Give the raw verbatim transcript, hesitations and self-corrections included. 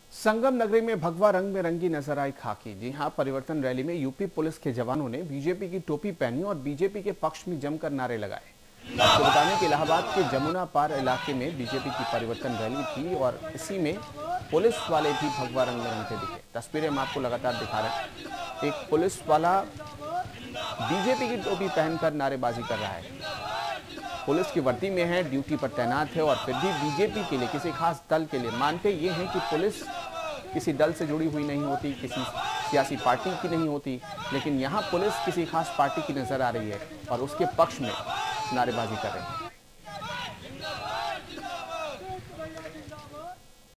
संगम नगरी में भगवा रंग में रंगी नजर आई खाकी। जी हां, परिवर्तन रैली में यूपी पुलिस के जवानों ने बीजेपी की टोपी पहनी और बीजेपी के पक्ष में जमकर नारे लगाए। आपको बताने कि इलाहाबाद के जमुना पार इलाके में बीजेपी की परिवर्तन रैली थी और इसी में पुलिस वाले भी भगवा रंग में रंगते दिखे। तस्वीरें हम आपको लगातार दिखा रहे हैं। एक पुलिस वाला बीजेपी की टोपी पहनकर नारेबाजी कर रहा है। पुलिस की वर्दी में है, ड्यूटी पर तैनात है और फिर भी बीजेपी के लिए, किसी खास दल के लिए मानते ये हैं कि पुलिस किसी दल से जुड़ी हुई नहीं होती, किसी सियासी पार्टी की नहीं होती, लेकिन यहाँ पुलिस किसी खास पार्टी की नजर आ रही है और उसके पक्ष में नारेबाजी कर रही है।